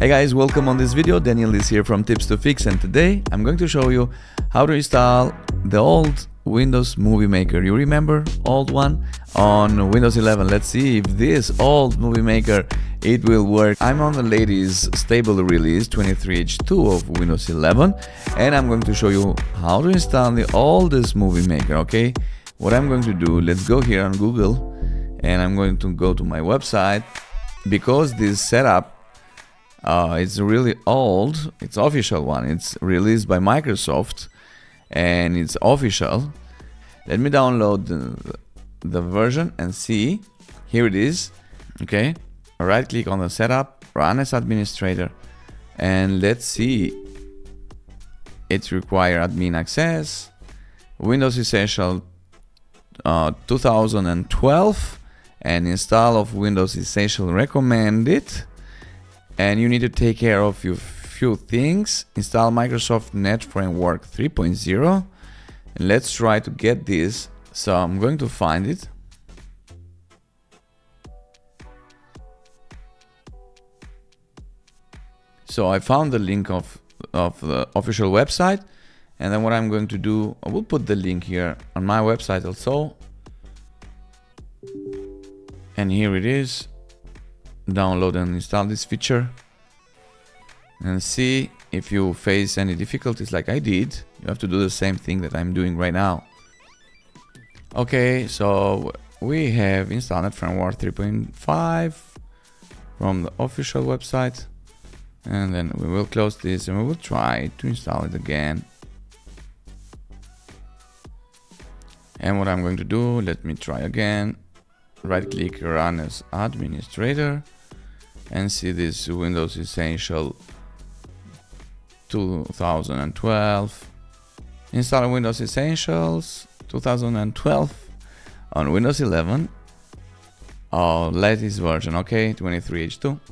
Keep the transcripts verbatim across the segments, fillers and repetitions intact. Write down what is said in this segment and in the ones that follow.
Hey guys, welcome on this video. Daniel is here from Tips to Fix, and today I'm going to show you how to install the old Windows Movie Maker. You remember old one on Windows eleven? Let's see if this old Movie Maker it will work. I'm on the latest stable release twenty-three H two of Windows eleven, and I'm going to show you how to install the oldest Movie Maker. Okay, what I'm going to do, let's go here on Google, and I'm going to go to my website. Because this setup uh, it's really old, it's official one, it's released by Microsoft and it's official. Let me download the, the version and see. Here it is. Okay, right click on the setup, run as administrator, and let's see. It requires admin access, Windows Essential uh, two thousand twelve, and install of Windows Essential recommended. And you need to take care of your few things. Install Microsoft Net Framework three point zero. And let's try to get this. So I'm going to find it. So I found the link of, of the official website. And then what I'm going to do, I will put the link here on my website also. And here it is. Download and install this feature and see if you face any difficulties like I did. You have to do the same thing that I'm doing right now. Okay, so we have installed Net Framework three point five from the official website, and then we will close this and we will try to install it again. And what I'm going to do, let me try again. Right click, run as administrator, and see this Windows Essential two thousand twelve. Install Windows Essentials two thousand twelve on Windows eleven, uh, latest version. Okay, twenty-three H two.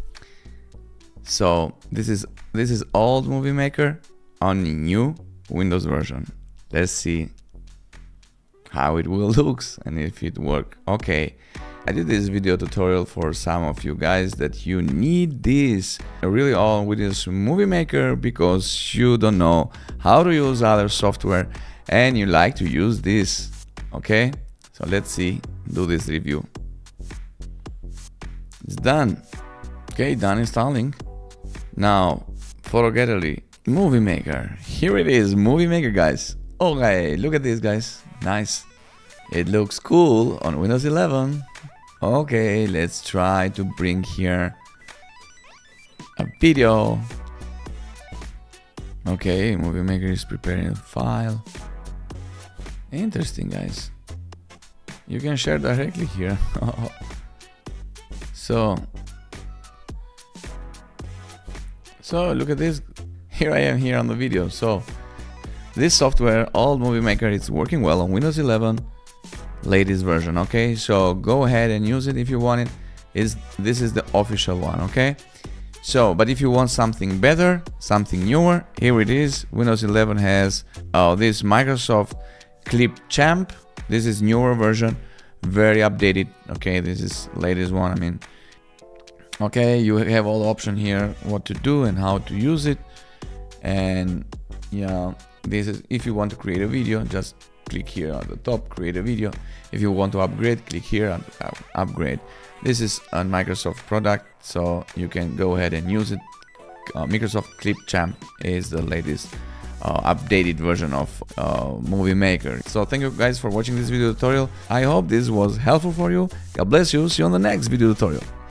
So this is this is old Movie Maker on the new Windows version. Let's see how it will look and if it work. Okay, I did this video tutorial for some of you guys that you need this really all with this Movie Maker because you don't know how to use other software and you like to use this. Okay, so let's see, do this review. It's done. Okay, done installing. Now photo gallery, Movie Maker. Here it is, Movie Maker, guys. Okay, look at this, guys. Nice. It looks cool on Windows eleven. Okay, let's try to bring here a video. Okay, Movie Maker is preparing a file. Interesting, guys. You can share directly here. so, so look at this. Here I am here on the video. So. This software, old Movie Maker, it's working well on Windows eleven, latest version. Okay, so go ahead and use it if you want it. Is this is the official one? Okay, so but if you want something better, something newer, here it is. Windows eleven has uh, this Microsoft Clipchamp. This is newer version, very updated. Okay, this is latest one. I mean, okay, you have all the option here, what to do and how to use it, and yeah. This is if you want to create a video, just click here at the top, create a video. If you want to upgrade, click here and uh, upgrade. This is a Microsoft product, so you can go ahead and use it. Uh, Microsoft Clipchamp is the latest uh, updated version of uh, Movie Maker. So thank you guys for watching this video tutorial. I hope this was helpful for you. God bless you. See you on the next video tutorial.